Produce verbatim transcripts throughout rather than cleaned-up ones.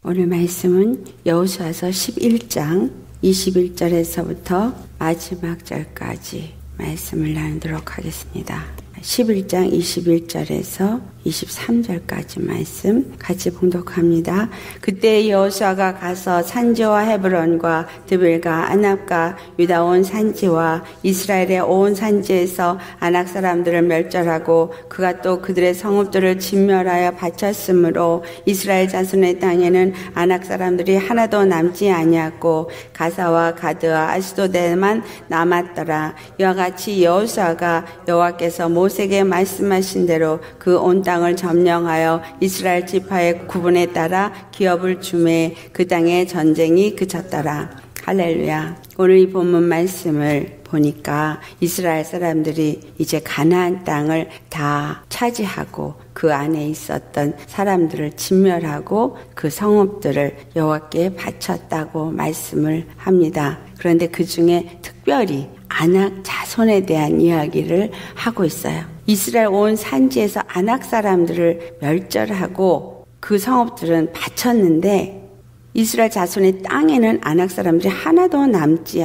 오늘 말씀은 여호수아서 십일 장 이십일 절에서부터 마지막 절까지 말씀을 나누도록 하겠습니다. 십일 장 이십일 절에서 이십삼 절까지 말씀 같이 봉독합니다. 그때 여호수아가 가서 산지와 헤브론과 드벨과 아납과 유다 온 산지와 이스라엘의 온 산지에서 아낙 사람들을 멸절하고 그가 또 그들의 성읍들을 진멸하여 바쳤으므로 이스라엘 자손의 땅에는 아낙 사람들이 하나도 남지 아니하고 가사와 가드와 아스도데만 남았더라. 이와 같이 여호수아가 여호와께서 모세에게 말씀하신 대로 그 온 땅을 점령하여 이스라엘 지파의 구분에 따라 기업을 주매 그 땅에 전쟁이 그쳤더라. 할렐루야. 오늘 이 본문 말씀을 보니까 이스라엘 사람들이 이제 가나안 땅을 다 차지하고 그 안에 있었던 사람들을 진멸하고 그 성읍들을 여호와께 바쳤다고 말씀을 합니다. 그런데 그 중에 특별히 아낙 자손에 대한 이야기를 하고 있어요. 이스라엘 온 산지에서 아낙 사람들을 멸절하고 그 성읍들은 바쳤는데 이스라엘 자손의 땅에는 아낙 사람들이 하나도 남지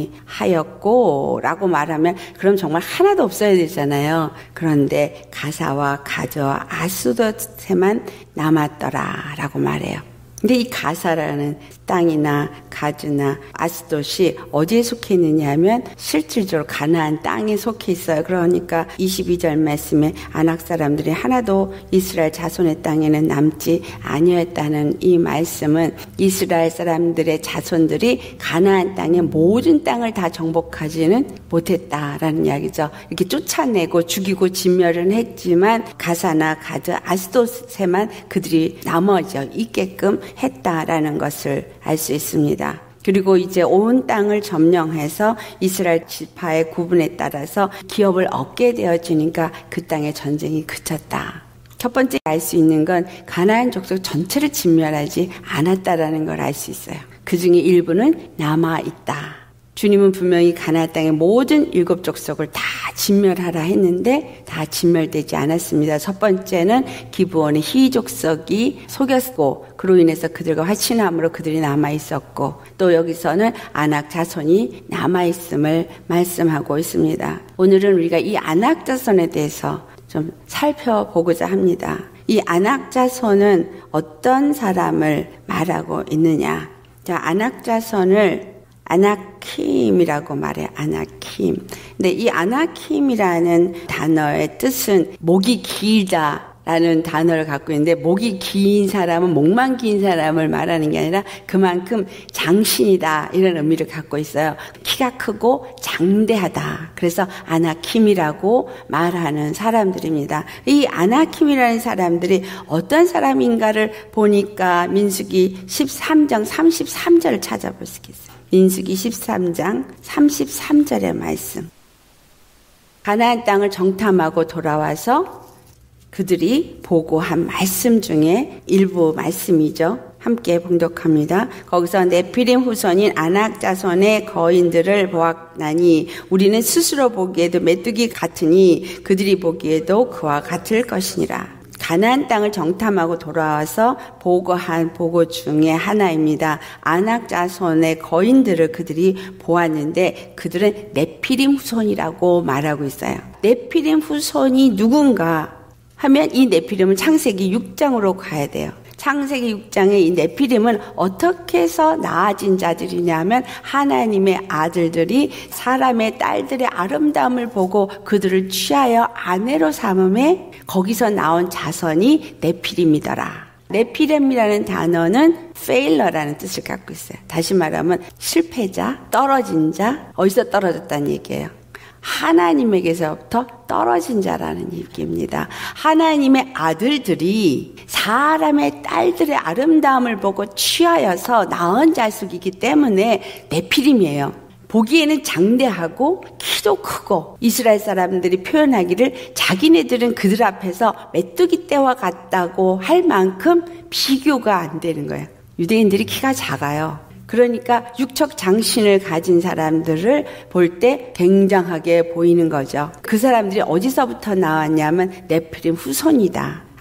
아니하였고 라고 말하면 그럼 정말 하나도 없어야 되잖아요. 그런데 가사와 가저와 아스돗에만 남았더라 라고 말해요. 근데 이 가사라는 땅이나 가즈나 아스돗이 어디에 속해 있느냐 하면 실질적으로 가나안 땅에 속해 있어요. 그러니까 이십이 절 말씀에 아낙 사람들이 하나도 이스라엘 자손의 땅에는 남지 아니었다는 이 말씀은 이스라엘 사람들의 자손들이 가나안 땅의 모든 땅을 다 정복하지는 못했다라는 이야기죠. 이렇게 쫓아내고 죽이고 진멸은 했지만 가사나 가즈, 아스돗에만 그들이 남아져 있게끔 했다라는 것을 알 수 있습니다. 그리고 이제 온 땅을 점령해서 이스라엘 지파의 구분에 따라서 기업을 얻게 되어지니까 그 땅의 전쟁이 그쳤다. 첫 번째 알 수 있는 건 가나안 족속 전체를 진멸하지 않았다라는 걸 알 수 있어요. 그 중에 일부는 남아있다. 주님은 분명히 가나안 땅의 모든 일곱 족속을 다 진멸하라 했는데 다 진멸되지 않았습니다. 첫 번째는 기브온의 히 족속이 속였고 그로 인해서 그들과 화친함으로 그들이 남아있었고 또 여기서는 아낙 자손이 남아있음을 말씀하고 있습니다. 오늘은 우리가 이 아낙 자손에 대해서 좀 살펴보고자 합니다. 이 아낙 자손은 어떤 사람을 말하고 있느냐. 자, 아낙 자손을 아나킴이라고 말해요. 아나킴. 근데 이 아나킴이라는 단어의 뜻은 목이 길다 라는 단어를 갖고 있는데 목이 긴 사람은 목만 긴 사람을 말하는 게 아니라 그만큼 장신이다 이런 의미를 갖고 있어요. 키가 크고 장대하다. 그래서 아나킴이라고 말하는 사람들입니다. 이 아나킴이라는 사람들이 어떤 사람인가를 보니까 민수기 십삼 장 삼십삼 절을 찾아볼 수 있겠어요. 민수기 십삼 장 삼십삼 절의 말씀. 가나안 땅을 정탐하고 돌아와서 그들이 보고한 말씀 중에 일부 말씀이죠. 함께 봉독합니다. 거기서 네피림 후손인 아낙 자손의 거인들을 보았나니 우리는 스스로 보기에도 메뚜기 같으니 그들이 보기에도 그와 같을 것이니라. 가나안 땅을 정탐하고 돌아와서 보고한 보고 중에 하나입니다. 아낙 자손의 거인들을 그들이 보았는데 그들은 네피림 후손이라고 말하고 있어요. 네피림 후손이 누군가 하면 이 네피림은 창세기 육 장으로 가야 돼요. 창세기 육 장에 이 네피림은 어떻게 해서 나아진 자들이냐면 하나님의 아들들이 사람의 딸들의 아름다움을 보고 그들을 취하여 아내로 삼음에 거기서 나온 자손이 네피림이더라. 네피렘이라는 단어는 failur라는 뜻을 갖고 있어요. 다시 말하면 실패자, 떨어진 자, 어디서 떨어졌다는 얘기예요. 하나님에게서부터 떨어진 자라는 얘기입니다. 하나님의 아들들이 사람의 딸들의 아름다움을 보고 취하여서 낳은 자식이기 때문에 네피림이에요. 보기에는 장대하고 키도 크고 이스라엘 사람들이 표현하기를 자기네들은 그들 앞에서 메뚜기 떼와 같다고 할 만큼 비교가 안 되는 거예요. 유대인들이 키가 작아요. 그러니까 육척 장신을 가진 사람들을 볼 때 굉장하게 보이는 거죠. 그 사람들이 어디서부터 나왔냐면 네피림 후손이다.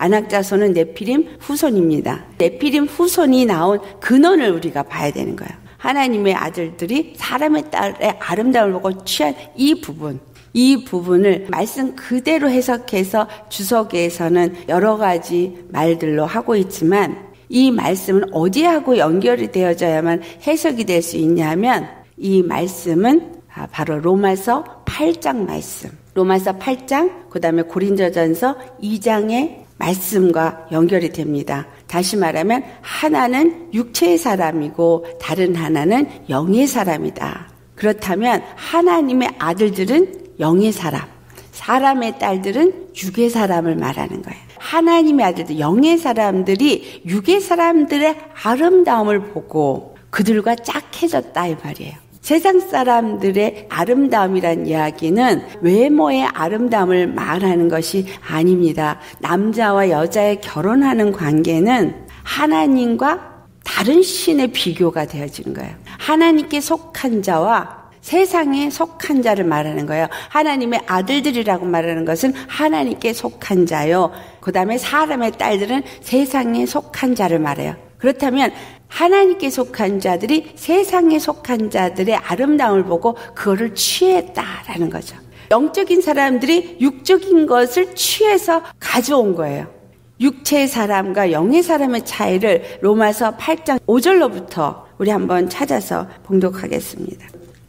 아낙자손은 네피림 후손입니다. 네피림 후손이 나온 근원을 우리가 봐야 되는 거예요. 하나님의 아들들이 사람의 딸의 아름다움을 보고 취한 이 부분, 이 부분을 말씀 그대로 해석해서 주석에서는 여러 가지 말들로 하고 있지만 이 말씀은 어디하고 연결이 되어져야만 해석이 될 수 있냐면 이 말씀은 바로 로마서 팔 장 말씀, 로마서 팔 장, 그 다음에 고린도전서 이 장의 말씀과 연결이 됩니다. 다시 말하면 하나는 육체의 사람이고 다른 하나는 영의 사람이다. 그렇다면 하나님의 아들들은 영의 사람, 사람의 딸들은 육의 사람을 말하는 거예요. 하나님의 아들들, 영의 사람들이 육의 사람들의 아름다움을 보고 그들과 짝해졌다 이 말이에요. 세상 사람들의 아름다움이란 이야기는 외모의 아름다움을 말하는 것이 아닙니다. 남자와 여자의 결혼하는 관계는 하나님과 다른 신의 비교가 되어지는 거예요. 하나님께 속한 자와 세상에 속한 자를 말하는 거예요. 하나님의 아들들이라고 말하는 것은 하나님께 속한 자요. 그 다음에 사람의 딸들은 세상에 속한 자를 말해요. 그렇다면 하나님께 속한 자들이 세상에 속한 자들의 아름다움을 보고 그거를 취했다라는 거죠. 영적인 사람들이 육적인 것을 취해서 가져온 거예요. 육체의 사람과 영의 사람의 차이를 로마서 팔 장 오 절로부터 우리 한번 찾아서 봉독하겠습니다.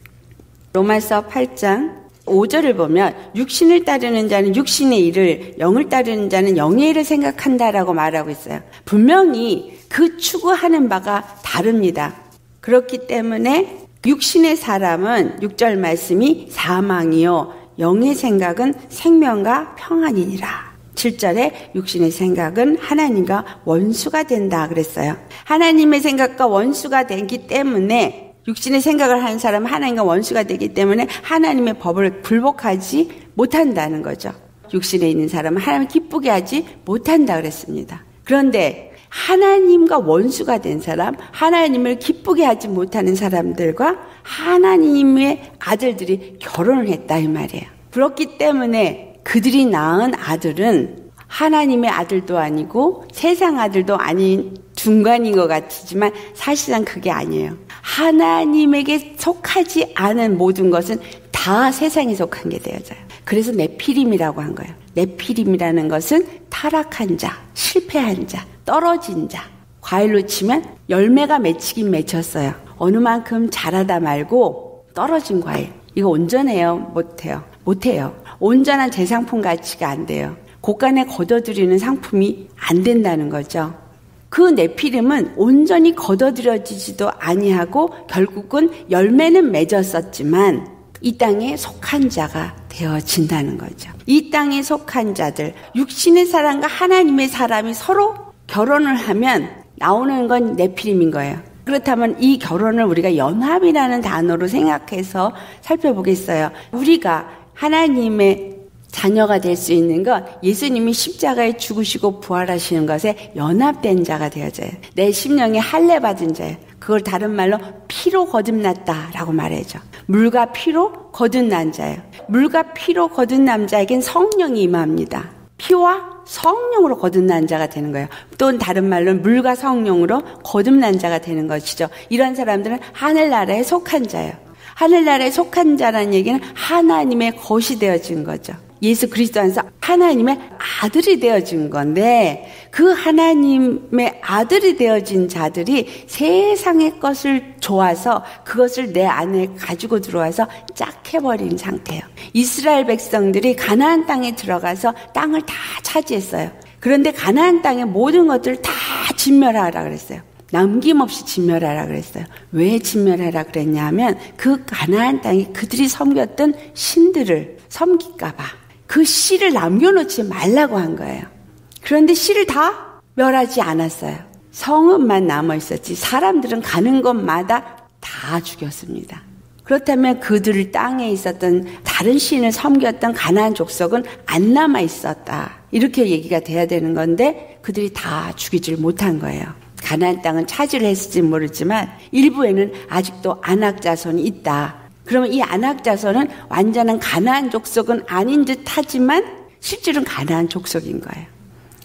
로마서 팔 장 오 절을 보면 육신을 따르는 자는 육신의 일을, 영을 따르는 자는 영의 일을 생각한다라고 말하고 있어요. 분명히 그 추구하는 바가 다릅니다. 그렇기 때문에 육신의 사람은 육 절 말씀이 사망이요 영의 생각은 생명과 평안이니라. 칠 절에 육신의 생각은 하나님과 원수가 된다 그랬어요. 하나님의 생각과 원수가 되기 때문에 육신의 생각을 하는 사람은 하나님과 원수가 되기 때문에 하나님의 법을 굴복하지 못한다는 거죠. 육신에 있는 사람은 하나님을 기쁘게 하지 못한다 그랬습니다. 그런데 하나님과 원수가 된 사람, 하나님을 기쁘게 하지 못하는 사람들과 하나님의 아들들이 결혼을 했다 이 말이에요. 그렇기 때문에 그들이 낳은 아들은 하나님의 아들도 아니고 세상 아들도 아닌 중간인 것 같지만 사실상 그게 아니에요. 하나님에게 속하지 않은 모든 것은 다 세상에 속한 게 되어져요. 그래서 네피림이라고 한 거예요. 네피림이라는 것은 타락한 자, 실패한 자, 떨어진 자. 과일로 치면 열매가 맺히긴 맺혔어요. 어느 만큼 자라다 말고 떨어진 과일. 이거 온전해요? 못해요? 못해요. 온전한 재상품 가치가 안 돼요. 고간에 걷어들이는 상품이 안 된다는 거죠. 그 네피림은 온전히 걷어들여지지도 아니하고 결국은 열매는 맺었었지만 이 땅에 속한 자가 되어진다는 거죠. 이 땅에 속한 자들, 육신의 사람과 하나님의 사람이 서로 결혼을 하면 나오는 건 네피림인 거예요. 그렇다면 이 결혼을 우리가 연합이라는 단어로 생각해서 살펴보겠어요. 우리가 하나님의 자녀가 될 수 있는 건 예수님이 십자가에 죽으시고 부활하시는 것에 연합된 자가 되어져요. 내 심령에 할례 받은 자예요. 그걸 다른 말로 피로 거듭났다라고 말해죠. 물과 피로 거듭난 자예요. 물과 피로 거듭난 자에겐 성령이 임합니다. 피와 성령으로 거듭난 자가 되는 거예요. 또 다른 말로 물과 성령으로 거듭난 자가 되는 것이죠. 이런 사람들은 하늘나라에 속한 자예요. 하늘나라에 속한 자라는 얘기는 하나님의 것이 되어진 거죠. 예수 그리스도 안에서 하나님의 아들이 되어진 건데 그 하나님의 아들이 되어진 자들이 세상의 것을 좋아서 그것을 내 안에 가지고 들어와서 짝해버린 상태예요. 이스라엘 백성들이 가나안 땅에 들어가서 땅을 다 차지했어요. 그런데 가나안 땅의 모든 것들을 다 진멸하라 그랬어요. 남김없이 진멸하라 그랬어요. 왜 진멸하라 그랬냐면 그 가나안 땅이 그들이 섬겼던 신들을 섬길까 봐. 그 씨를 남겨놓지 말라고 한 거예요. 그런데 씨를 다 멸하지 않았어요. 성읍만 남아있었지 사람들은 가는 곳마다 다 죽였습니다. 그렇다면 그들 땅에 있었던 다른 신을 섬겼던 가나안 족속은 안 남아있었다. 이렇게 얘기가 돼야 되는 건데 그들이 다 죽이질 못한 거예요. 가나안 땅은 차지를 했을지 모르지만 일부에는 아직도 아낙 자손이 있다. 그러면 이 아낙 자손은 완전한 가나안 족속은 아닌 듯 하지만 실제로는 가나안 족속인 거예요.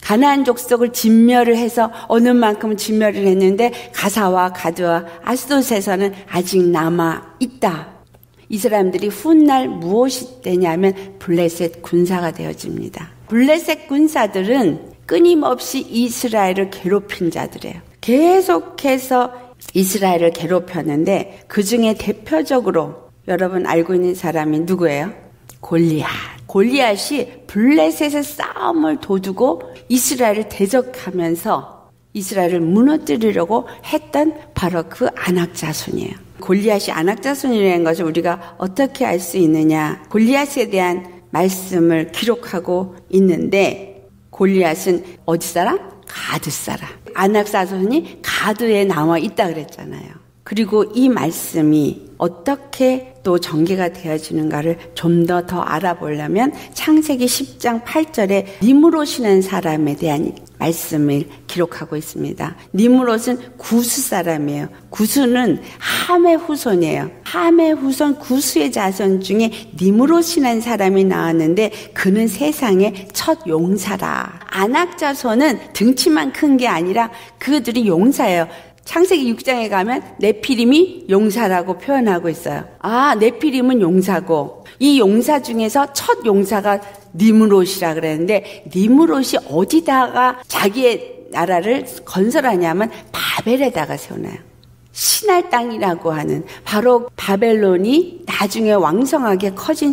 가나안 족속을 진멸을 해서 어느 만큼은 진멸을 했는데 가사와 가드와 아스돗에서는 아직 남아 있다. 이 사람들이 훗날 무엇이 되냐면 블레셋 군사가 되어집니다. 블레셋 군사들은 끊임없이 이스라엘을 괴롭힌 자들이에요. 계속해서 이스라엘을 괴롭혔는데 그 중에 대표적으로 여러분 알고 있는 사람이 누구예요? 골리앗. 골리앗이 블레셋의 싸움을 도두고 이스라엘을 대적하면서 이스라엘을 무너뜨리려고 했던 바로 그 아낙 자손이에요. 골리앗이 아낙 자손이라는 것을 우리가 어떻게 알 수 있느냐? 골리앗에 대한 말씀을 기록하고 있는데 골리앗은 어디 사람? 가드 사람. 아낙 자손이 가드에 나와 있다 그랬잖아요. 그리고 이 말씀이 어떻게 또 전개가 되어지는가를 좀 더 더 알아보려면 창세기 십 장 팔 절에 니므롯이라는 사람에 대한 말씀을 기록하고 있습니다. 니므롯은 구스 사람이에요. 구스는 함의 후손이에요. 함의 후손 구스의 자손 중에 니므롯이라는 사람이 나왔는데 그는 세상의 첫 용사라. 아낙 자손은 등치만 큰 게 아니라 그들이 용사예요. 창세기 육 장에 가면 네피림이 용사라고 표현하고 있어요. 아, 네피림은 용사고 이 용사 중에서 첫 용사가 니므롯이라 그랬는데 니므롯이 어디다가 자기의 나라를 건설하냐면 바벨에다가 세우나요. 신할 땅이라고 하는 바로 바벨론이 나중에 왕성하게 커진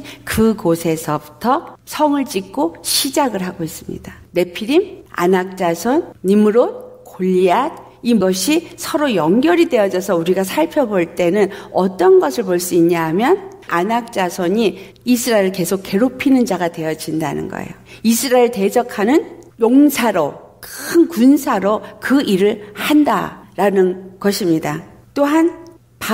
그곳에서부터 성을 짓고 시작을 하고 있습니다. 네피림, 아낙 자손, 니므롯, 골리앗 이것이 서로 연결이 되어져서 우리가 살펴볼 때는 어떤 것을 볼 수 있냐 하면 아낙 자손이 이스라엘을 계속 괴롭히는 자가 되어진다는 거예요. 이스라엘 대적하는 용사로 큰 군사로 그 일을 한다라는 것입니다. 또한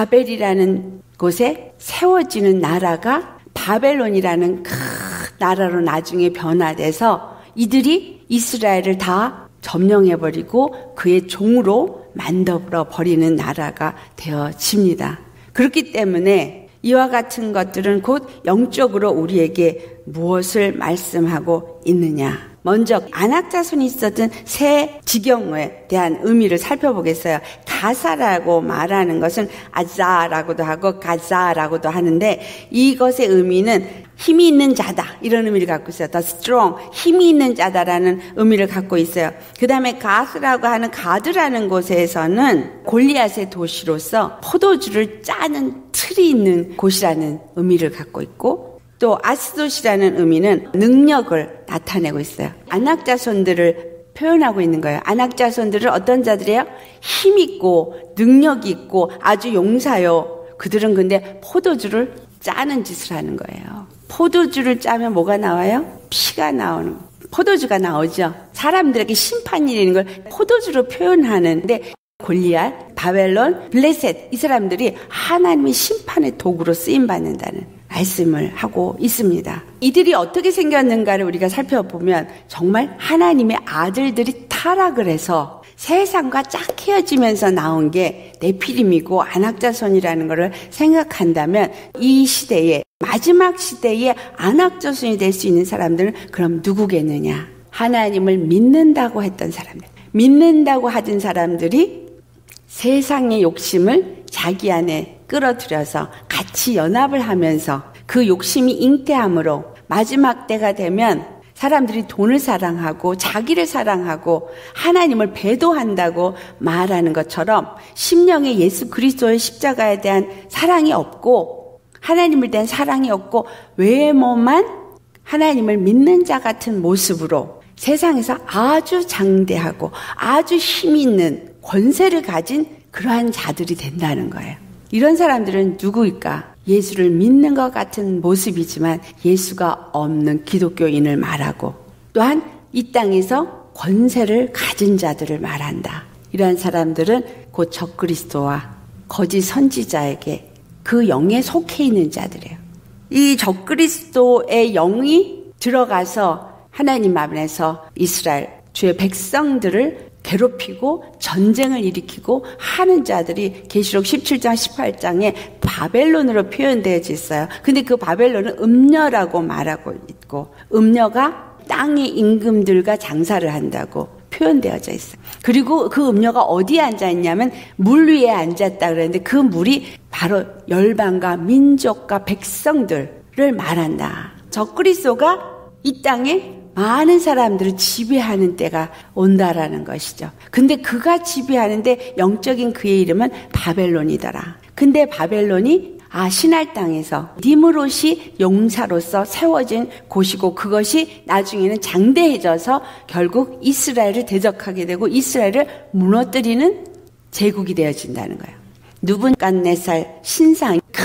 바벨이라는 곳에 세워지는 나라가 바벨론이라는 큰 나라로 나중에 변화돼서 이들이 이스라엘을 다 점령해버리고 그의 종으로 만들어버리는 나라가 되어집니다. 그렇기 때문에 이와 같은 것들은 곧 영적으로 우리에게 무엇을 말씀하고 있느냐. 먼저 아낙 자손이 있었던 세 지경에 대한 의미를 살펴보겠어요. 가사라고 말하는 것은 아자라고도 하고 가자라고도 하는데 이것의 의미는 힘이 있는 자다 이런 의미를 갖고 있어요. The strong, 힘이 있는 자다라는 의미를 갖고 있어요. 그 다음에 가스라고 하는 가드라는 곳에서는 골리앗의 도시로서 포도주를 짜는 틀이 있는 곳이라는 의미를 갖고 있고 또 아스돗이라는 의미는 능력을 나타내고 있어요. 아낙 자손들을 표현하고 있는 거예요. 아낙 자손들은 어떤 자들이에요? 힘 있고 능력이 있고 아주 용사요. 그들은 근데 포도주를 짜는 짓을 하는 거예요. 포도주를 짜면 뭐가 나와요? 피가 나오는 거예요. 포도주가 나오죠. 사람들에게 심판이 되는 걸 포도주로 표현하는데 골리앗, 바벨론, 블레셋 이 사람들이 하나님의 심판의 도구로 쓰임받는다는 말씀을 하고 있습니다. 이들이 어떻게 생겼는가를 우리가 살펴보면 정말 하나님의 아들들이 타락을 해서 세상과 짝 헤어지면서 나온 게 네피림이고 아낙 자손이라는 것을 생각한다면 이 시대에 마지막 시대에 아낙 자손이 될 수 있는 사람들은 그럼 누구겠느냐? 하나님을 믿는다고 했던 사람들. 믿는다고 하던 사람들이 세상의 욕심을 자기 안에 끌어들여서 같이 연합을 하면서 그 욕심이 잉태함으로 마지막 때가 되면 사람들이 돈을 사랑하고 자기를 사랑하고 하나님을 배도한다고 말하는 것처럼 심령에 예수 그리스도의 십자가에 대한 사랑이 없고 하나님을 대한 사랑이 없고 외모만 하나님을 믿는 자 같은 모습으로 세상에서 아주 장대하고 아주 힘 있는 권세를 가진 그러한 자들이 된다는 거예요. 이런 사람들은 누구일까? 예수를 믿는 것 같은 모습이지만 예수가 없는 기독교인을 말하고 또한 이 땅에서 권세를 가진 자들을 말한다. 이러한 사람들은 곧 적그리스도와 거짓 선지자에게 그 영에 속해 있는 자들이에요. 이 적그리스도의 영이 들어가서 하나님 앞에서 이스라엘 주의 백성들을 괴롭히고 전쟁을 일으키고 하는 자들이 계시록 십칠 장 십팔 장에 바벨론으로 표현되어 있어요. 근데 그 바벨론은 음녀라고 말하고 있고 음녀가 땅의 임금들과 장사를 한다고 표현되어져 있어요. 그리고 그 음녀가 어디에 앉아있냐면 물 위에 앉았다 그랬는데 그 물이 바로 열방과 민족과 백성들을 말한다. 적그리스도가 이 땅에 많은 사람들을 지배하는 때가 온다라는 것이죠. 근데 그가 지배하는데 영적인 그의 이름은 바벨론이더라. 근데 바벨론이 아 신할 땅에서 니므롯이 용사로서 세워진 곳이고 그것이 나중에는 장대해져서 결국 이스라엘을 대적하게 되고 이스라엘을 무너뜨리는 제국이 되어진다는 거예요. 느부갓네살 신상 그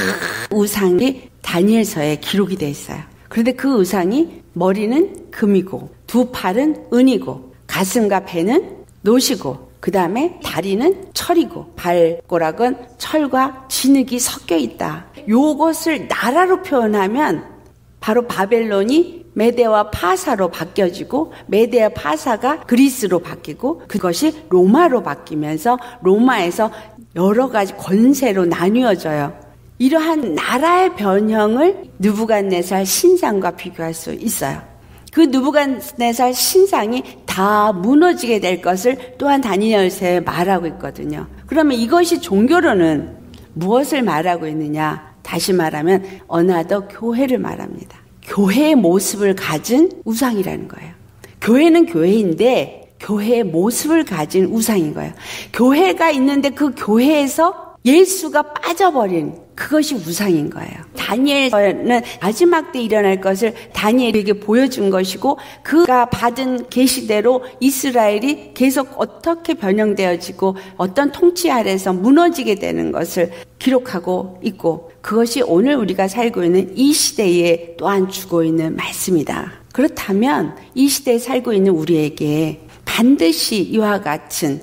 우상이 다니엘서에 기록이 되어 있어요. 그런데 그 우상이 머리는 금이고 두 팔은 은이고 가슴과 배는 노시고 그 다음에 다리는 철이고 발꼬락은 철과 진흙이 섞여 있다. 요것을 나라로 표현하면 바로 바벨론이 메데와 파사로 바뀌어지고 메데와 파사가 그리스로 바뀌고 그것이 로마로 바뀌면서 로마에서 여러 가지 권세로 나뉘어져요. 이러한 나라의 변형을 느부갓네살 신상과 비교할 수 있어요. 그 느부갓네살 신상이 다 무너지게 될 것을 또한 다니엘서에 말하고 있거든요. 그러면 이것이 종교로는 무엇을 말하고 있느냐? 다시 말하면 어나더 교회를 말합니다. 교회의 모습을 가진 우상이라는 거예요. 교회는 교회인데 교회의 모습을 가진 우상인 거예요. 교회가 있는데 그 교회에서 예수가 빠져버린 그것이 우상인 거예요. 다니엘서는 마지막 때 일어날 것을 다니엘에게 보여준 것이고 그가 받은 계시대로 이스라엘이 계속 어떻게 변형되어지고 어떤 통치 아래에서 무너지게 되는 것을 기록하고 있고 그것이 오늘 우리가 살고 있는 이 시대에 또한 주고 있는 말씀이다. 그렇다면 이 시대에 살고 있는 우리에게 반드시 이와 같은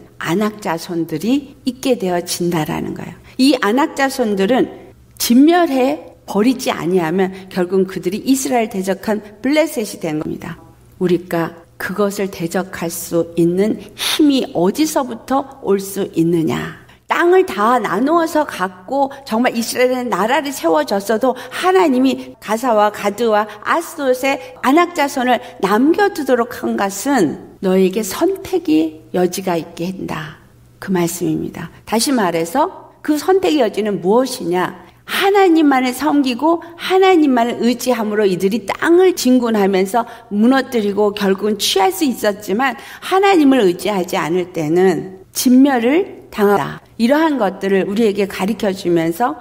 안악자손들이 있게 되어진다라는 거예요. 이 안악자손들은 진멸해 버리지 아니하면 결국은 그들이 이스라엘 대적한 블레셋이 된 겁니다. 우리가 그것을 대적할 수 있는 힘이 어디서부터 올 수 있느냐? 땅을 다 나누어서 갖고 정말 이스라엘은 나라를 세워졌어도 하나님이 가사와 가드와 아스돗의 안악자손을 남겨두도록 한 것은 너에게 선택의 여지가 있게 한다. 그 말씀입니다. 다시 말해서 그 선택의 여지는 무엇이냐? 하나님만을 섬기고 하나님만을 의지함으로 이들이 땅을 진군하면서 무너뜨리고 결국은 취할 수 있었지만 하나님을 의지하지 않을 때는 진멸을 당하다. 이러한 것들을 우리에게 가르쳐주면서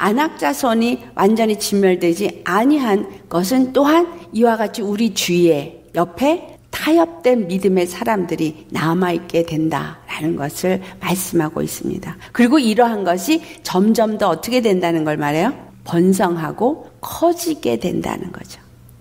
안악자손이 완전히 진멸되지 아니한 것은 또한 이와 같이 우리 주위에 옆에 타협된 믿음의 사람들이 남아있게 된다라는 것을 말씀하고 있습니다. 그리고 이러한 것이 점점 더 어떻게 된다는 걸 말해요? 번성하고 커지게 된다는 거죠.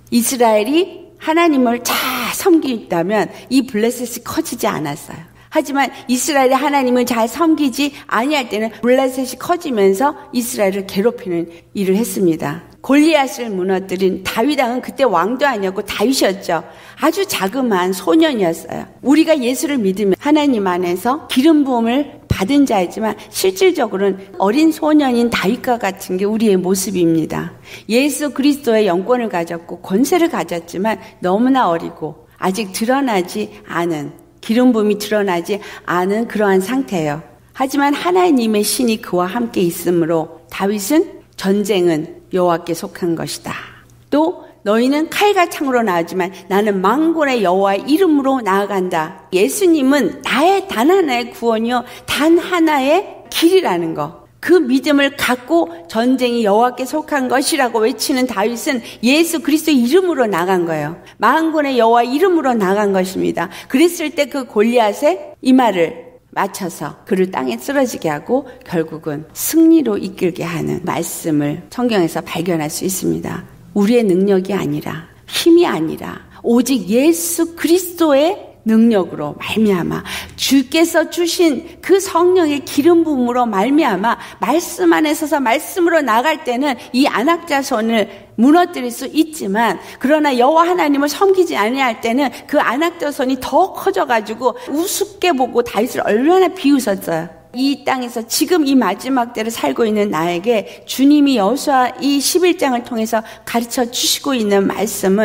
이스라엘이 하나님을 잘 섬기다면 이 블레셋이 커지지 않았어요. 하지만 이스라엘이 하나님을 잘 섬기지 아니할 때는 블레셋이 커지면서 이스라엘을 괴롭히는 일을 했습니다. 골리앗을 무너뜨린 다윗 왕은 그때 왕도 아니었고 다윗이었죠. 아주 자그마한 소년이었어요. 우리가 예수를 믿으면 하나님 안에서 기름 부음을 받은 자이지만 실질적으로는 어린 소년인 다윗과 같은 게 우리의 모습입니다. 예수 그리스도의 영권을 가졌고 권세를 가졌지만 너무나 어리고 아직 드러나지 않은 기름 부음이 드러나지 않은 그러한 상태예요. 하지만 하나님의 신이 그와 함께 있으므로 다윗은 전쟁은 여호와께 속한 것이다. 또 너희는 칼과 창으로 나오지만 나는 만군의 여호와의 이름으로 나아간다. 예수님은 나의 단 하나의 구원이요 단 하나의 길이라는 거. 그 믿음을 갖고 전쟁이 여호와께 속한 것이라고 외치는 다윗은 예수 그리스도의 이름으로 나간 거예요. 만군의 여호와의 이름으로 나간 것입니다. 그랬을 때 그 골리앗의 이마를 맞춰서 그를 땅에 쓰러지게 하고 결국은 승리로 이끌게 하는 말씀을 성경에서 발견할 수 있습니다. 우리의 능력이 아니라 힘이 아니라 오직 예수 그리스도의 능력으로 말미암아 주께서 주신 그 성령의 기름 부음으로 말미암아 말씀 안에 서서 말씀으로 나갈 때는 이 안악자손을 무너뜨릴 수 있지만 그러나 여호와 하나님을 섬기지 아니할 때는 그 안악자손이 더 커져가지고 우습게 보고 다윗을 얼마나 비웃었어요. 이 땅에서 지금 이 마지막 때를 살고 있는 나에게 주님이 여호수아 이 십일 장을 통해서 가르쳐 주시고 있는 말씀은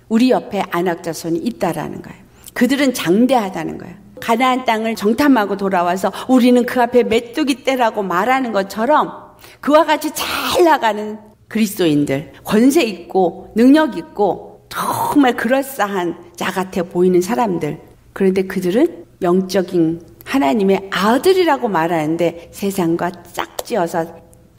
우리 옆에 아낙 자손이 있다라는 거예요. 그들은 장대하다는 거예요. 가나안 땅을 정탐하고 돌아와서 우리는 그 앞에 메뚜기 떼라고 말하는 것처럼 그와 같이 잘 나가는 그리스도인들, 권세 있고 능력 있고 정말 그럴싸한 자 같아 보이는 사람들. 그런데 그들은 영적인 하나님의 아들이라고 말하는데 세상과 짝지어서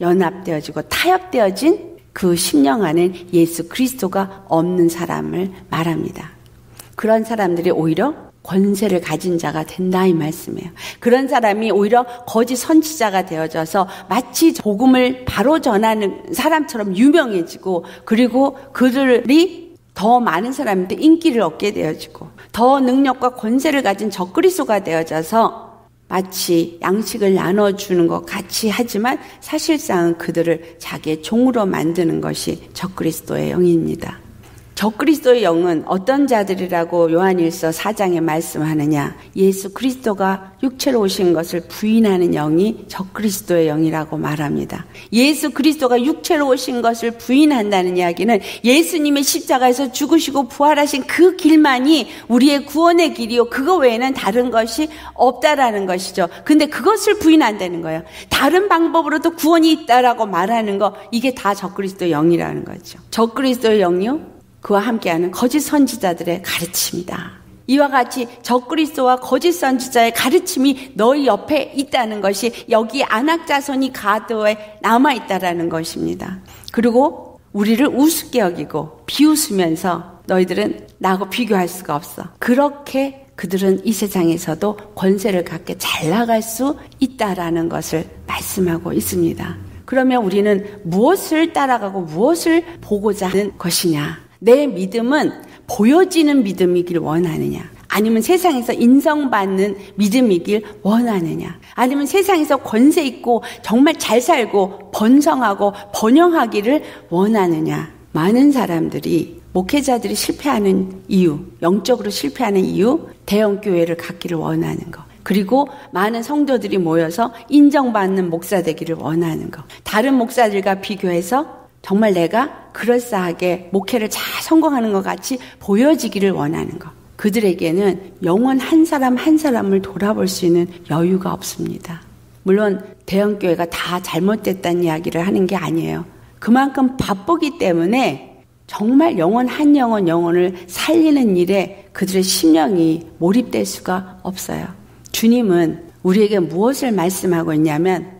연합되어지고 타협되어진 그 심령 안에 예수 그리스도가 없는 사람을 말합니다. 그런 사람들이 오히려 권세를 가진 자가 된다 이 말씀이에요. 그런 사람이 오히려 거짓 선지자가 되어져서 마치 복음을 바로 전하는 사람처럼 유명해지고, 그리고 그들이 더 많은 사람들 인기를 얻게 되어지고 더 능력과 권세를 가진 적그리스도가 되어져서 마치 양식을 나눠주는 것 같이 하지만 사실상은 그들을 자기의 종으로 만드는 것이 적그리스도의 영입니다. 적그리스도의 영은 어떤 자들이라고 요한일서 사 장에 말씀하느냐? 예수 그리스도가 육체로 오신 것을 부인하는 영이 적그리스도의 영이라고 말합니다. 예수 그리스도가 육체로 오신 것을 부인한다는 이야기는 예수님의 십자가에서 죽으시고 부활하신 그 길만이 우리의 구원의 길이요, 그거 외에는 다른 것이 없다라는 것이죠. 근데 그것을 부인한다는 거예요. 다른 방법으로도 구원이 있다라고 말하는 거, 이게 다 적그리스도의 영이라는 거죠. 적그리스도의 영이요, 그와 함께하는 거짓 선지자들의 가르침이다. 이와 같이 적그리스도와 거짓 선지자의 가르침이 너희 옆에 있다는 것이 여기 아낙 자손이 가드에 남아있다라는 것입니다. 그리고 우리를 우습게 여기고 비웃으면서 너희들은 나하고 비교할 수가 없어. 그렇게 그들은 이 세상에서도 권세를 갖게 잘 나갈 수 있다라는 것을 말씀하고 있습니다. 그러면 우리는 무엇을 따라가고 무엇을 보고자 하는 것이냐? 내 믿음은 보여지는 믿음이길 원하느냐? 아니면 세상에서 인정받는 믿음이길 원하느냐? 아니면 세상에서 권세 있고 정말 잘 살고 번성하고 번영하기를 원하느냐? 많은 사람들이, 목회자들이 실패하는 이유, 영적으로 실패하는 이유, 대형교회를 갖기를 원하는 것. 그리고 많은 성도들이 모여서 인정받는 목사 되기를 원하는 것. 다른 목사들과 비교해서 정말 내가 그럴싸하게 목회를 잘 성공하는 것 같이 보여지기를 원하는 것. 그들에게는 영원 한 사람 한 사람을 돌아볼 수 있는 여유가 없습니다. 물론 대형교회가 다 잘못됐다는 이야기를 하는 게 아니에요. 그만큼 바쁘기 때문에 정말 영혼 한 영혼 영혼을 살리는 일에 그들의 심령이 몰입될 수가 없어요. 주님은 우리에게 무엇을 말씀하고 있냐면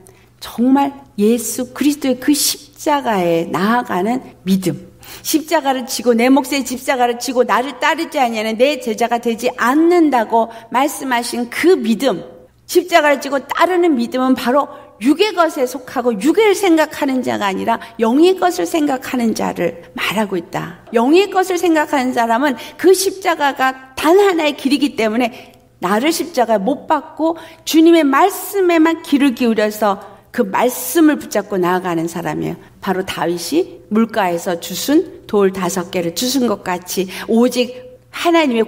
정말 예수 그리스도의 그 십자가에 나아가는 믿음, 십자가를 지고 내 몫에 십자가를 지고 나를 따르지 아니하는 내 제자가 되지 않는다고 말씀하신 그 믿음, 십자가를 지고 따르는 믿음은 바로 육의 것에 속하고 육을 생각하는 자가 아니라 영의 것을 생각하는 자를 말하고 있다. 영의 것을 생각하는 사람은 그 십자가가 단 하나의 길이기 때문에 나를 십자가에 못 박고 주님의 말씀에만 귀를 기울여서 그 말씀을 붙잡고 나아가는 사람이에요. 바로 다윗이 물가에서 주순 돌 다섯 개를 주순 것 같이 오직 하나님의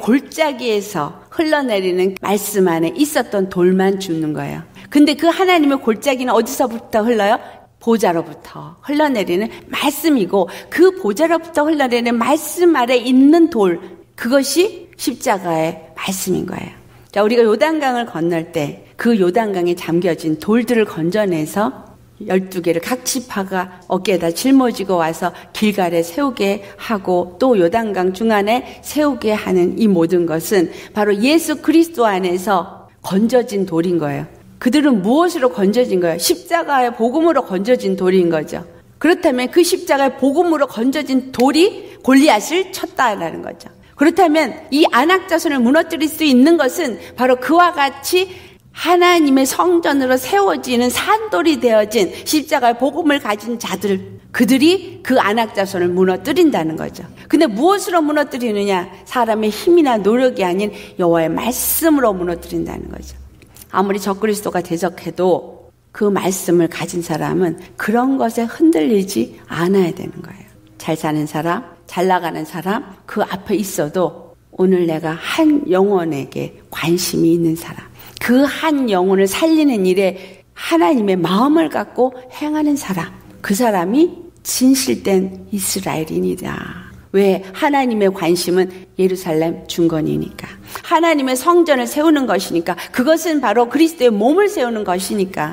골짜기에서 흘러내리는 말씀 안에 있었던 돌만 줍는 거예요. 근데 그 하나님의 골짜기는 어디서부터 흘러요? 보좌로부터 흘러내리는 말씀이고, 그 보좌로부터 흘러내리는 말씀 아래 있는 돌, 그것이 십자가의 말씀인 거예요. 자, 우리가 요단강을 건널 때 그 요단강에 잠겨진 돌들을 건져내서 열두 개를 각 지파가 어깨에다 짊어지고 와서 길갈에 세우게 하고 또 요단강 중간에 세우게 하는 이 모든 것은 바로 예수 그리스도 안에서 건져진 돌인 거예요. 그들은 무엇으로 건져진 거예요? 십자가의 복음으로 건져진 돌인 거죠. 그렇다면 그 십자가의 복음으로 건져진 돌이 골리앗을 쳤다라는 거죠. 그렇다면 이 아낙 자손을 무너뜨릴 수 있는 것은 바로 그와 같이 하나님의 성전으로 세워지는 산돌이 되어진 십자가의 복음을 가진 자들, 그들이 그 아낙 자손을 무너뜨린다는 거죠. 근데 무엇으로 무너뜨리느냐? 사람의 힘이나 노력이 아닌 여호와의 말씀으로 무너뜨린다는 거죠. 아무리 적그리스도가 대적해도 그 말씀을 가진 사람은 그런 것에 흔들리지 않아야 되는 거예요. 잘 사는 사람, 잘 나가는 사람, 그 앞에 있어도 오늘 내가 한 영혼에게 관심이 있는 사람, 그 한 영혼을 살리는 일에 하나님의 마음을 갖고 행하는 사람, 그 사람이 진실된 이스라엘인이다. 왜? 하나님의 관심은 예루살렘 중건이니까. 하나님의 성전을 세우는 것이니까. 그것은 바로 그리스도의 몸을 세우는 것이니까.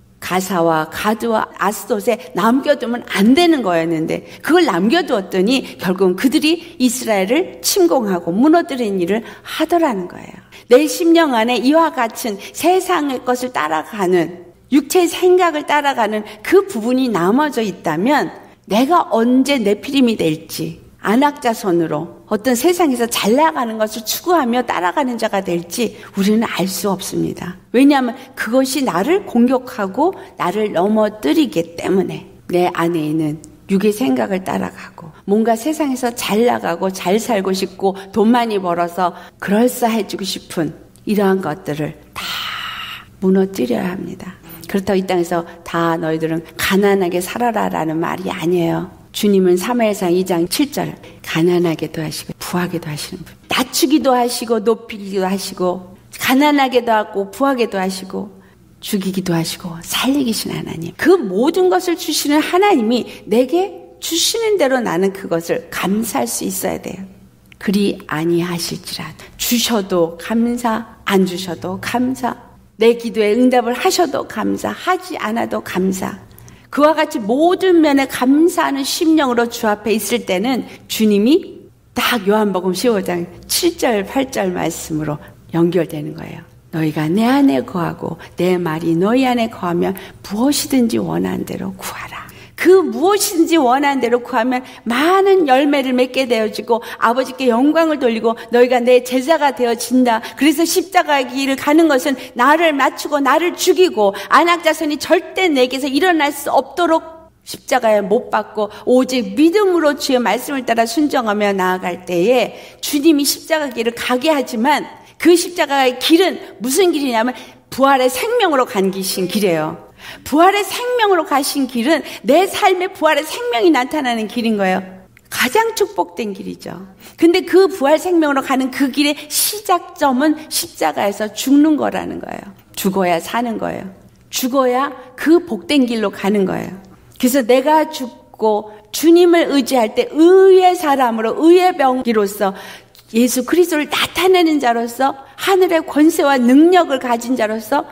가사와 가드와 아스돗에 남겨두면 안 되는 거였는데 그걸 남겨두었더니 결국은 그들이 이스라엘을 침공하고 무너뜨리는 일을 하더라는 거예요. 내 심령 안에 이와 같은 세상의 것을 따라가는, 육체의 생각을 따라가는 그 부분이 남아져 있다면 내가 언제 네피림이 될지, 안악자손으로 어떤 세상에서 잘 나가는 것을 추구하며 따라가는 자가 될지 우리는 알 수 없습니다. 왜냐하면 그것이 나를 공격하고 나를 넘어뜨리기 때문에 내 안에 있는 육의 생각을 따라가고 뭔가 세상에서 잘 나가고 잘 살고 싶고 돈 많이 벌어서 그럴싸해지고 싶은 이러한 것들을 다 무너뜨려야 합니다. 그렇다고 이 땅에서 다 너희들은 가난하게 살아라라는 말이 아니에요. 주님은 사무엘상 이 장 칠 절 가난하게도 하시고 부하게도 하시는 분, 낮추기도 하시고 높이기도 하시고 가난하게도 하고 부하게도 하시고 죽이기도 하시고 살리기신 하나님, 그 모든 것을 주시는 하나님이 내게 주시는 대로 나는 그것을 감사할 수 있어야 돼요. 그리 아니하실지라도 주셔도 감사, 안 주셔도 감사, 내 기도에 응답을 하셔도 감사, 하지 않아도 감사. 그와 같이 모든 면에 감사하는 심령으로 주 앞에 있을 때는 주님이 딱 요한복음 십오 장 칠 절 팔 절 말씀으로 연결되는 거예요. 너희가 내 안에 거하고 내 말이 너희 안에 거하면 무엇이든지 원하는 대로 구하라. 그 무엇이든지 원하는 대로 구하면 많은 열매를 맺게 되어지고 아버지께 영광을 돌리고 너희가 내 제자가 되어진다. 그래서 십자가의 길을 가는 것은 나를 맞추고 나를 죽이고 안악자손이 절대 내게서 일어날 수 없도록 십자가에 못 박고 오직 믿음으로 주의 말씀을 따라 순종하며 나아갈 때에 주님이 십자가 길을 가게 하지만 그 십자가의 길은 무슨 길이냐면 부활의 생명으로 간 길이신 길이에요. 부활의 생명으로 가신 길은 내 삶에 부활의 생명이 나타나는 길인 거예요. 가장 축복된 길이죠. 근데 그 부활 생명으로 가는 그 길의 시작점은 십자가에서 죽는 거라는 거예요. 죽어야 사는 거예요. 죽어야 그 복된 길로 가는 거예요. 그래서 내가 죽고 주님을 의지할 때 의의 사람으로 의의 병기로서 예수 그리스도를 나타내는 자로서 하늘의 권세와 능력을 가진 자로서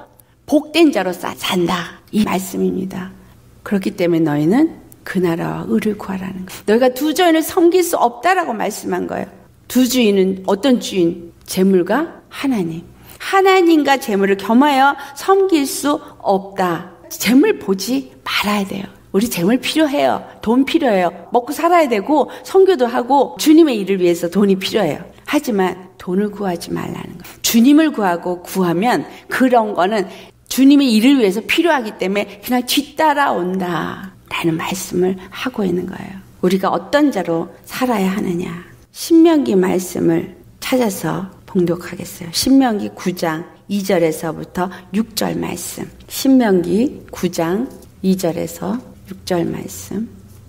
복된 자로서 산다. 이 말씀입니다. 그렇기 때문에 너희는 그 나라와 의를 구하라는 거예요. 너희가 두 주인을 섬길 수 없다라고 말씀한 거예요. 두 주인은 어떤 주인? 재물과 하나님. 하나님과 재물을 겸하여 섬길 수 없다. 재물 보지 말아야 돼요. 우리 재물 필요해요. 돈 필요해요. 먹고 살아야 되고 선교도 하고 주님의 일을 위해서 돈이 필요해요. 하지만 돈을 구하지 말라는 거예요. 주님을 구하고 구하면 그런 거는 주님의 일을 위해서 필요하기 때문에 그냥 뒤따라온다 라는 말씀을 하고 있는 거예요. 우리가 어떤 자로 살아야 하느냐. 신명기 말씀을 찾아서 봉독하겠어요. 신명기 구 장 이 절에서부터 육 절 말씀. 신명기 구 장 이 절에서 육 절 말씀.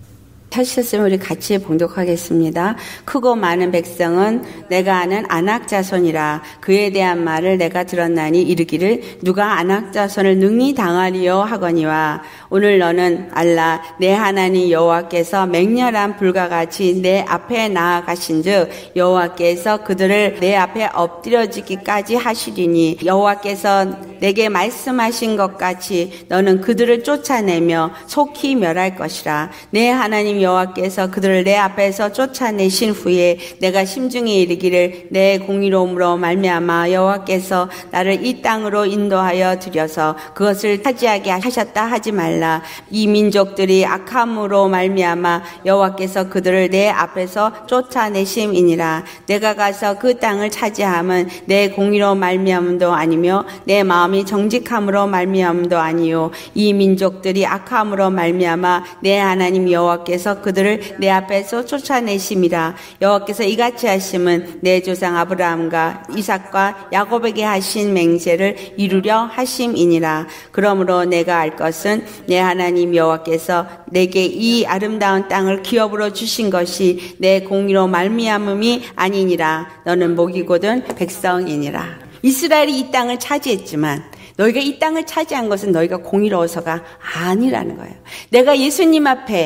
찾으셨으면 우리 같이 봉독하겠습니다. 크고 많은 백성은 내가 아는 안악자손이라. 그에 대한 말을 내가 들었나니 이르기를 누가 안악자손을 능히 당하리요 하거니와 오늘 너는 알라 내 하나님 여호와께서 맹렬한 불과 같이 내 앞에 나아가신즉 여호와께서 그들을 내 앞에 엎드려지기까지 하시리니 여호와께서 내게 말씀하신 것 같이 너는 그들을 쫓아내며 속히 멸할 것이라. 내 하나님 여호와께서 그들을 내 앞에서 쫓아내신 후에 내가 심중에 이르기를 내 공의로움으로 말미암아 여호와께서 나를 이 땅으로 인도하여 들여서 그것을 차지하게 하셨다 하지 말라. 이 민족들이 악함으로 말미암아 여호와께서 그들을 내 앞에서 쫓아내심이니라. 내가 가서 그 땅을 차지함은 내 공의로 말미암음도 아니며 내 마음이 정직함으로 말미암음도 아니요 이 민족들이 악함으로 말미암아 내 하나님 여호와께서 그들을 내 앞에서 쫓아내심이라. 여호와께서 이같이 하심은 내 조상 아브라함과 이삭과 야곱에게 하신 맹세를 이루려 하심이니라. 그러므로 내가 알 것은 내 하나님 여호와께서 내게 이 아름다운 땅을 기업으로 주신 것이 내 공의로 말미암음이 아니니라. 너는 목이거든 백성이니라. 이스라엘이 이 땅을 차지했지만 너희가 이 땅을 차지한 것은 너희가 공의로워서가 아니라는 거예요. 내가 예수님 앞에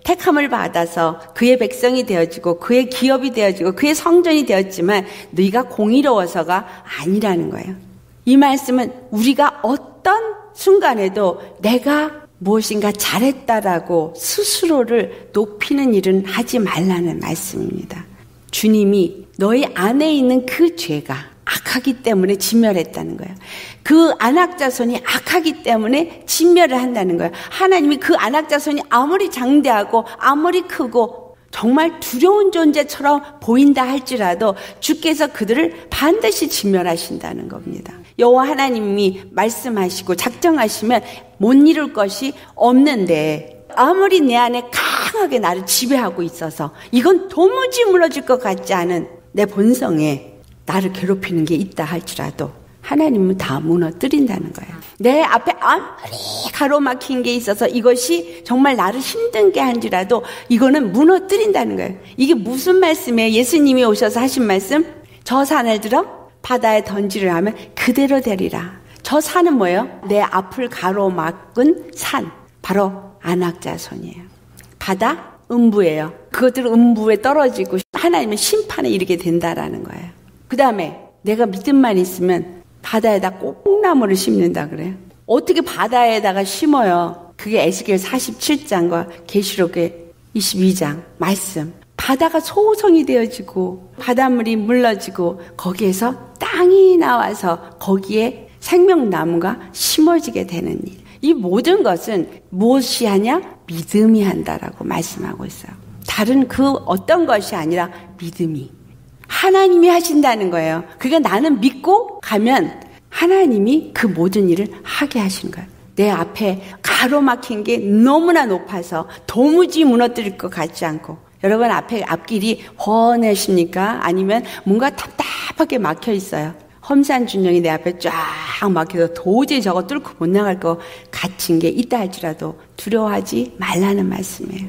택함을 받아서 그의 백성이 되어지고 그의 기업이 되어지고 그의 성전이 되었지만 네가 공의로워서가 아니라는 거예요. 이 말씀은 우리가 어떤 순간에도 내가 무엇인가 잘했다라고 스스로를 높이는 일은 하지 말라는 말씀입니다. 주님이 너희 안에 있는 그 죄가 악하기 때문에 진멸했다는 거예요. 그 안악자손이 악하기 때문에 진멸을 한다는 거예요. 하나님이 그 안악자손이 아무리 장대하고 아무리 크고 정말 두려운 존재처럼 보인다 할지라도 주께서 그들을 반드시 진멸하신다는 겁니다. 여호와 하나님이 말씀하시고 작정하시면 못 이룰 것이 없는데 아무리 내 안에 강하게 나를 지배하고 있어서 이건 도무지 무너질 것 같지 않은 내 본성에 나를 괴롭히는 게 있다 할지라도 하나님은 다 무너뜨린다는 거예요. 내 앞에 아무리 가로막힌 게 있어서 이것이 정말 나를 힘든게 한지라도 이거는 무너뜨린다는 거예요. 이게 무슨 말씀이에요? 예수님이 오셔서 하신 말씀? 저 산을 들어 바다에 던지를 하면 그대로 되리라. 저 산은 뭐예요? 내 앞을 가로막은 산. 바로 안악자손이에요. 바다? 음부예요. 그것들은 음부에 떨어지고 하나님은 심판에 이르게 된다라는 거예요. 그 다음에 내가 믿음만 있으면 바다에다 꽃나무를 심는다 그래요. 어떻게 바다에다가 심어요? 그게 에스겔 사십칠 장과 계시록의 이십이 장 말씀. 바다가 소성이 되어지고 바닷물이 물러지고 거기에서 땅이 나와서 거기에 생명나무가 심어지게 되는 일. 이 모든 것은 무엇이 하냐? 믿음이 한다라고 말씀하고 있어요. 다른 그 어떤 것이 아니라 믿음이. 하나님이 하신다는 거예요. 그러니까 나는 믿고 가면 하나님이 그 모든 일을 하게 하시는 거예요. 내 앞에 가로막힌 게 너무나 높아서 도무지 무너뜨릴 것 같지 않고 여러분 앞에 앞길이 훤하십니까? 아니면 뭔가 답답하게 막혀 있어요. 험산 준영이 내 앞에 쫙 막혀서 도저히 저거 뚫고 못 나갈 것 같은 게 있다 할지라도 두려워하지 말라는 말씀이에요.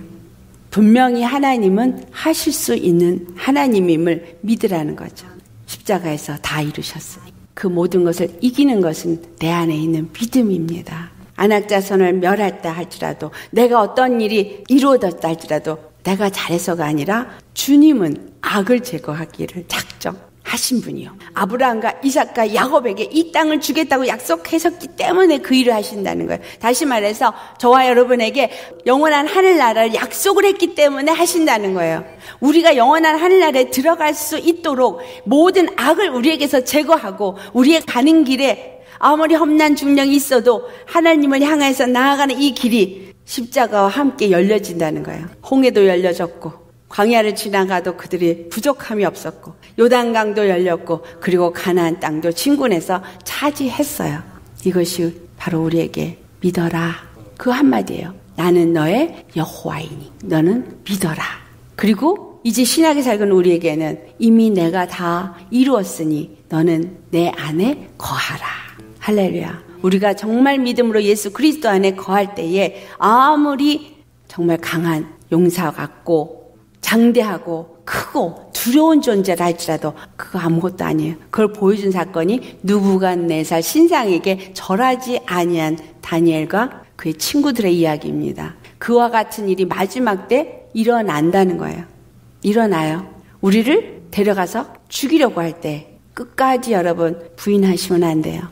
분명히 하나님은 하실 수 있는 하나님임을 믿으라는 거죠. 십자가에서 다 이루셨으니 그 모든 것을 이기는 것은 내 안에 있는 믿음입니다. 안악자손을 멸했다 할지라도 내가 어떤 일이 이루어졌다 할지라도 내가 잘해서가 아니라 주님은 악을 제거하기를 작정하신 분이요. 아브라함과 이삭과 야곱에게 이 땅을 주겠다고 약속하셨기 때문에 그 일을 하신다는 거예요. 다시 말해서 저와 여러분에게 영원한 하늘나라를 약속을 했기 때문에 하신다는 거예요. 우리가 영원한 하늘나라에 들어갈 수 있도록 모든 악을 우리에게서 제거하고 우리의 가는 길에 아무리 험난 중령이 있어도 하나님을 향해서 나아가는 이 길이 십자가와 함께 열려진다는 거예요. 홍해도 열려졌고 광야를 지나가도 그들이 부족함이 없었고 요단강도 열렸고 그리고 가나안 땅도 진군해서 차지했어요. 이것이 바로 우리에게 믿어라. 그 한마디예요. 나는 너의 여호와이니 너는 믿어라. 그리고 이제 신약에 살던 우리에게는 이미 내가 다 이루었으니 너는 내 안에 거하라. 할렐루야. 우리가 정말 믿음으로 예수 그리스도 안에 거할 때에 아무리 정말 강한 용사 같고 장대하고 크고 두려운 존재라 할지라도 그거 아무것도 아니에요. 그걸 보여준 사건이 느부갓네살 신상에게 절하지 아니한 다니엘과 그의 친구들의 이야기입니다. 그와 같은 일이 마지막 때 일어난다는 거예요. 일어나요. 우리를 데려가서 죽이려고 할 때 끝까지 여러분 부인하시면 안 돼요.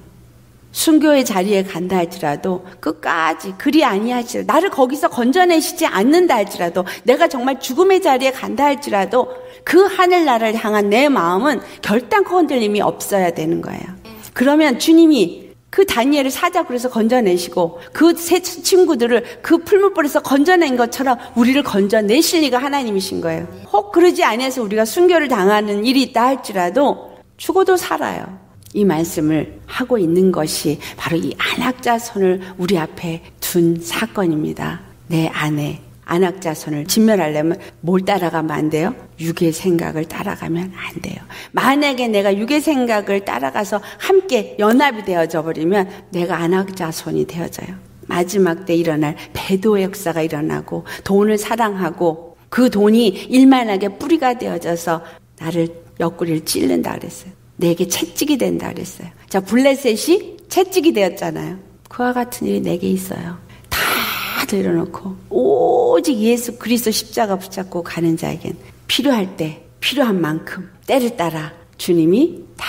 순교의 자리에 간다 할지라도 끝까지 그리 아니하시라 나를 거기서 건져내시지 않는다 할지라도 내가 정말 죽음의 자리에 간다 할지라도 그 하늘나라를 향한 내 마음은 결단코 흔들림이 없어야 되는 거예요. 그러면 주님이 그 다니엘을 사자굴에서 해서 건져내시고 그 세 친구들을 그 풀무불에서 건져낸 것처럼 우리를 건져내실 리가 하나님이신 거예요. 혹 그러지 않아서 우리가 순교를 당하는 일이 있다 할지라도 죽어도 살아요. 이 말씀을 하고 있는 것이 바로 이 안악자손을 우리 앞에 둔 사건입니다. 내 안에 안악자손을 진멸하려면 뭘 따라가면 안 돼요? 육의 생각을 따라가면 안 돼요. 만약에 내가 육의 생각을 따라가서 함께 연합이 되어져 버리면 내가 안악자손이 되어져요. 마지막 때 일어날 배도의 역사가 일어나고 돈을 사랑하고 그 돈이 일만하게 뿌리가 되어져서 나를 옆구리를 찔른다 그랬어요. 내게 채찍이 된다 그랬어요. 자, 블레셋이 채찍이 되었잖아요. 그와 같은 일이 내게 있어요. 다 내려놓고 오직 예수 그리스도 십자가 붙잡고 가는 자에겐 필요할 때 필요한 만큼 때를 따라 주님이 다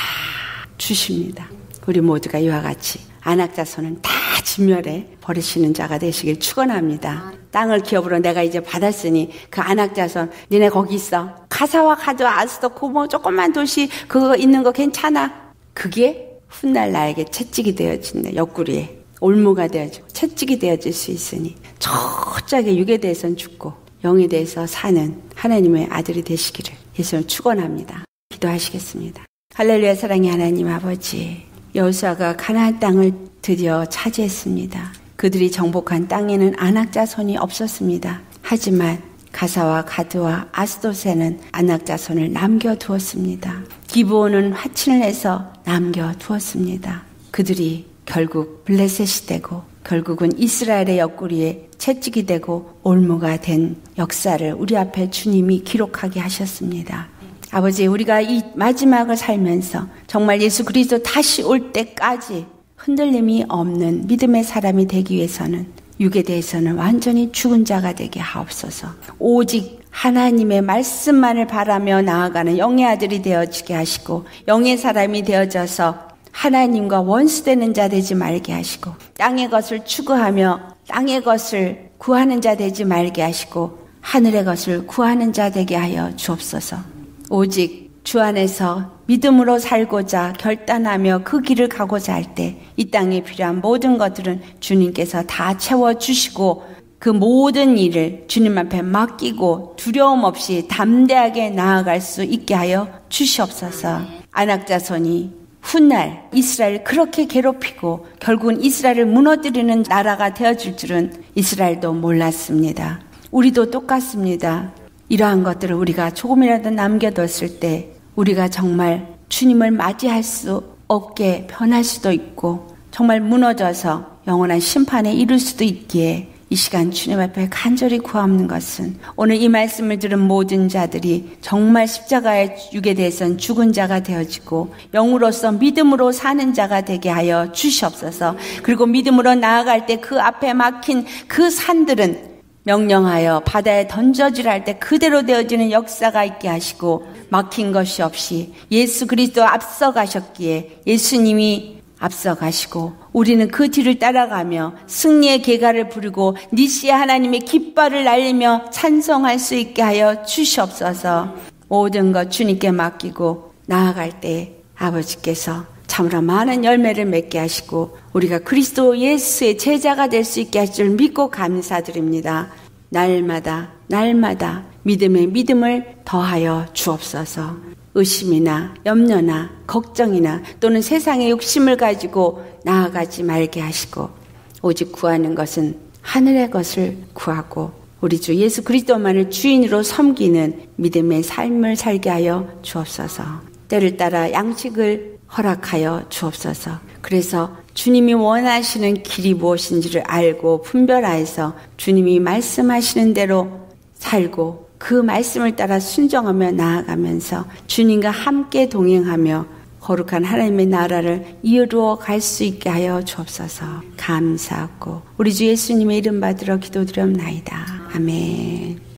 주십니다. 우리 모두가 이와 같이 안악자손은 다 진멸해 버리시는 자가 되시길 축원합니다. 땅을 기업으로 내가 이제 받았으니 그 안악자손 니네 거기 있어. 가사와 가드 아스도 고모 조그만 도시 그거 있는 거 괜찮아. 그게 훗날 나에게 채찍이 되어진다. 옆구리에 올무가 되어지고 채찍이 되어질 수 있으니 철저하게 육에 대해서는 죽고 영에 대해서 사는 하나님의 아들이 되시기를 예수님 축원합니다. 기도하시겠습니다. 할렐루야. 사랑의 하나님 아버지, 여호수아가 가나안 땅을 드디어 차지했습니다. 그들이 정복한 땅에는 안악자손이 없었습니다. 하지만 가사와 가드와 아스돗에는 안악자손을 남겨두었습니다. 기브온은 화친을 해서 남겨두었습니다. 그들이 결국 블레셋이 되고 결국은 이스라엘의 옆구리에 채찍이 되고 올무가 된 역사를 우리 앞에 주님이 기록하게 하셨습니다. 아버지, 우리가 이 마지막을 살면서 정말 예수 그리스도 다시 올 때까지 흔들림이 없는 믿음의 사람이 되기 위해서는 육에 대해서는 완전히 죽은 자가 되게 하옵소서. 오직 하나님의 말씀만을 바라며 나아가는 영의 아들이 되어지게 하시고 영의 사람이 되어져서 하나님과 원수되는 자 되지 말게 하시고 땅의 것을 추구하며 땅의 것을 구하는 자 되지 말게 하시고 하늘의 것을 구하는 자 되게 하여 주옵소서. 오직 주 안에서 믿음으로 살고자 결단하며 그 길을 가고자 할 때 이 땅에 필요한 모든 것들은 주님께서 다 채워주시고 그 모든 일을 주님 앞에 맡기고 두려움 없이 담대하게 나아갈 수 있게 하여 주시옵소서. 안악자손이 훗날 이스라엘을 그렇게 괴롭히고 결국은 이스라엘을 무너뜨리는 나라가 되어줄 줄은 이스라엘도 몰랐습니다. 우리도 똑같습니다. 이러한 것들을 우리가 조금이라도 남겨뒀을 때 우리가 정말 주님을 맞이할 수 없게 변할 수도 있고 정말 무너져서 영원한 심판에 이를 수도 있기에 이 시간 주님 앞에 간절히 구하옵는 것은 오늘 이 말씀을 들은 모든 자들이 정말 십자가의 육에 대해서는 죽은 자가 되어지고 영으로서 믿음으로 사는 자가 되게 하여 주시옵소서. 그리고 믿음으로 나아갈 때 그 앞에 막힌 그 산들은 명령하여 바다에 던져지라 할 때 그대로 되어지는 역사가 있게 하시고 막힌 것이 없이 예수 그리스도 앞서가셨기에 예수님이 앞서가시고 우리는 그 뒤를 따라가며 승리의 계가를 부르고 니시의 하나님의 깃발을 날리며 찬송할 수 있게 하여 주시옵소서. 모든 것 주님께 맡기고 나아갈 때 아버지께서 참으로 많은 열매를 맺게 하시고 우리가 그리스도 예수의 제자가 될 수 있게 하실 줄 믿고 감사드립니다. 날마다 날마다 믿음의 믿음을 더하여 주옵소서. 의심이나 염려나 걱정이나 또는 세상의 욕심을 가지고 나아가지 말게 하시고 오직 구하는 것은 하늘의 것을 구하고 우리 주 예수 그리스도만을 주인으로 섬기는 믿음의 삶을 살게 하여 주옵소서. 때를 따라 양식을 허락하여 주옵소서. 그래서 주님이 원하시는 길이 무엇인지를 알고 분별하여서 주님이 말씀하시는 대로 살고 그 말씀을 따라 순종하며 나아가면서 주님과 함께 동행하며 거룩한 하나님의 나라를 이루어 갈 수 있게 하여 주옵소서. 감사하고 우리 주 예수님의 이름 받들어 기도드렸나이다. 아멘.